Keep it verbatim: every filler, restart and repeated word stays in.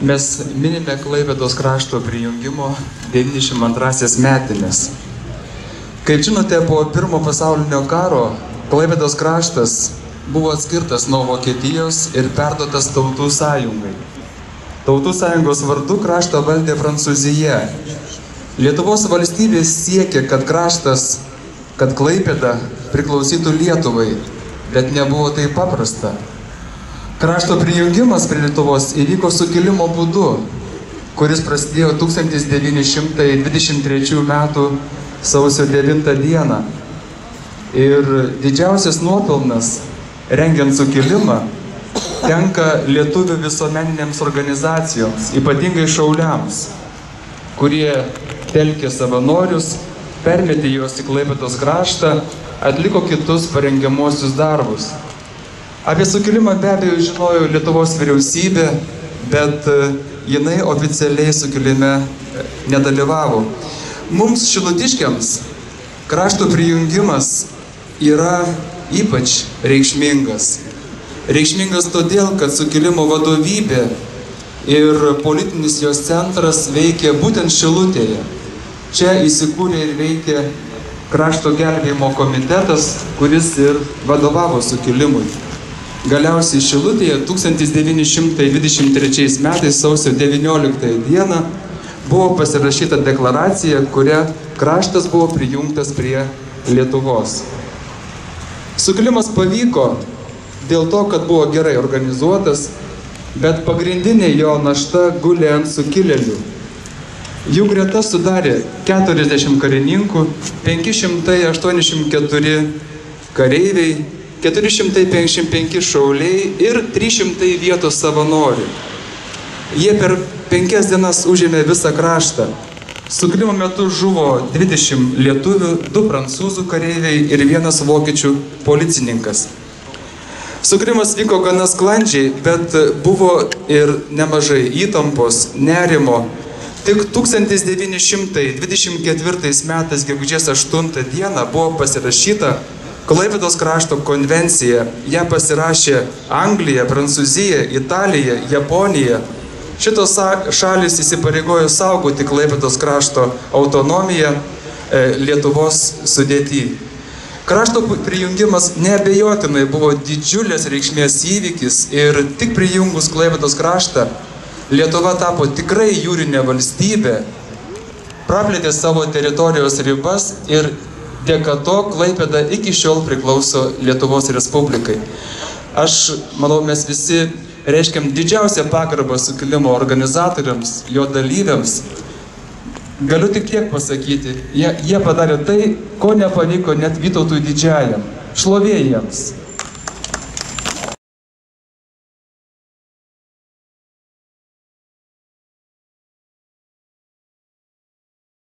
Mes minime Klaipėdos krašto prijungimo devyniasdešimt antrąsias metinės. Kaip žinote, po pirmo pasaulinio karo Klaipėdos kraštas buvo atskirtas nuo Vokietijos ir perduotas Tautų sąjungai. Tautų sąjungos vardu kraštą valdė Prancūzija. Lietuvos valstybė siekė, kad kraštas, kad Klaipėda priklausytų Lietuvai, bet nebuvo taip paprasta. Krašto prijungimas prie Lietuvos įvyko sukilimo būdu, kuris prasidėjo tūkstantis devyni šimtai dvidešimt trečių metų sausio devintą dieną. Ir didžiausias nuopelnas, rengiant sukilimą, tenka lietuvių visuomeninėms organizacijoms, ypatingai šauliams, kurie telkė savanorius, permetė juos į Klaipėdos kraštą, atliko kitus parengiamuosius darbus. Apie sukilimą be abejo žinojo Lietuvos vyriausybė, bet jinai oficialiai sukilime nedalyvavo. Mums šilutiškiams krašto prijungimas yra ypač reikšmingas. Reikšmingas todėl, kad sukilimo vadovybė ir politinis jos centras veikė būtent Šilutėje. Čia įsikūrė ir veikė krašto gelbėjimo komitetas, kuris ir vadovavo sukilimui. Galiausiai Šilutėje tūkstantis devyni šimtai dvidešimt trečiais metais sausio devynioliktąją dieną buvo pasirašyta deklaracija, kuria kraštas buvo prijungtas prie Lietuvos. Sukilimas pavyko dėl to, kad buvo gerai organizuotas, bet pagrindinė jo našta gulė ant sukilėlių. Jų greta sudarė keturiasdešimt karininkų, penki šimtai aštuoniasdešimt keturi kareiviai, keturi šimtai penkiasdešimt penki šauliai ir trys šimtai vietos savanorių. Jie per penkias dienas užėmė visą kraštą. Sukilimo metu žuvo dvidešimt lietuvių, du prancūzų kareiviai ir vienas vokiečių policininkas. Sukilimas vyko gana sklandžiai, bet buvo ir nemažai įtampos, nerimo. Tik tūkstantis devyni šimtai dvidešimt ketvirtais metais gegužės aštuntą dieną buvo pasirašyta Klaipėdos krašto konvencija. Ją pasirašė Anglija, Prancūzija, Italija, Japonija. Šitos šalis įsipareigojo saugoti Klaipėdos krašto autonomiją e, Lietuvos sudėty. Krašto prijungimas neabejotinai buvo didžiulės reikšmės įvykis ir tik prijungus Klaipėdos kraštą Lietuva tapo tikrai jūrinė valstybė, praplėtė savo teritorijos ribas ir dėka to Klaipėda iki šiol priklauso Lietuvos Respublikai. Aš manau, mes visi reiškiam didžiausią pagarbą sukilimo organizatoriams, jo dalyviams. Galiu tik tiek pasakyti, jie, jie padarė tai, ko nepavyko net Vytautui Didžiajam. Šlovė jiems.